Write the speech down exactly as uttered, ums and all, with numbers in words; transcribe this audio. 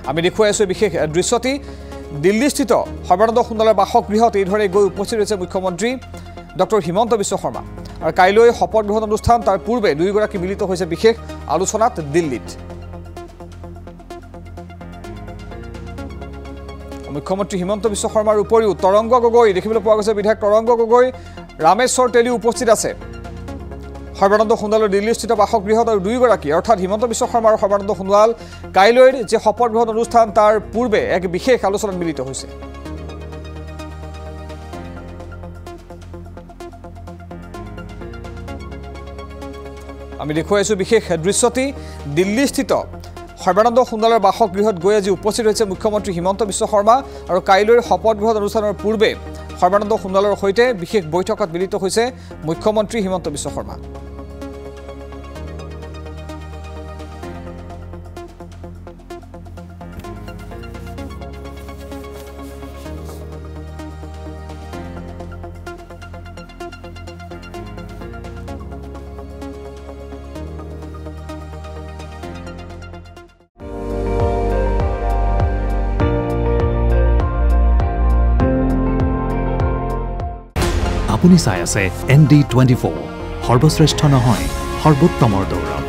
আমি দেখুৱাই আছো বিশেষ দৃশ্যটি দিল্লীস্থিত সৰ্বানন্দ সোণোৱালৰ বাসগৃহত এইদৰে গৈ উপস্থিত হৈছে মুখ্যমন্ত্ৰী ডক্টৰ হিমন্ত বিশ্ব শৰ্মা আৰু কাইলৈ শপত গ্ৰহণ অনুষ্ঠান তাৰ পূৰ্বে দুইগৰাকী মিলিত হৈছে বিশেষ আলোচনাত দিল্লীত মুখ্যমন্ত্ৰী হিমন্ত বিশ্ব শৰ্মাৰ উপৰিও তৰংগ গগৈ দেখিবলৈ পোৱা গৈছে বিধায়ক তৰংগ গগৈ ৰামেশ্বৰ তেলী উপস্থিত আছে সৰ্বানন্দ সোণোৱালৰ দিল্লীস্থিত বাসগৃহত আৰু দুইগৰাকী অৰ্থাৎ হিমন্ত বিশ্ব শৰ্মা আৰু সৰ্বানন্দ সোণোৱাল কাইলৈৰ যে শপত গ্ৰহণ অনুষ্ঠান তাৰ পূৰ্বে এক বিশেষ আলোচনাত মিলিত হৈছে আমি দেখুৱাইছো বিশেষ দৃশ্যটি দিল্লীস্থিত সৰ্বানন্দ সোণোৱালৰ বাসগৃহত গৈ আজি উপস্থিত হৈছে মুখ্যমন্ত্ৰী হিমন্ত বিশ্ব শৰ্মা আৰু কাইলৈৰ শপত গ্ৰহণ অনুষ্ঠানৰ পূৰ্বে সৰ্বানন্দ সোণোৱালৰ সৈতে বিশেষ বৈঠকত মিলিত হৈছে মুখ্যমন্ত্ৰী হিমন্ত বিশ্ব শৰ্মা আপুনি চাই আছে এন ডি টুৱেণ্টি ফ'ৰ সৰ্বশ্ৰেষ্ঠ নহয় সৰ্বোত্তমৰ দৌৰ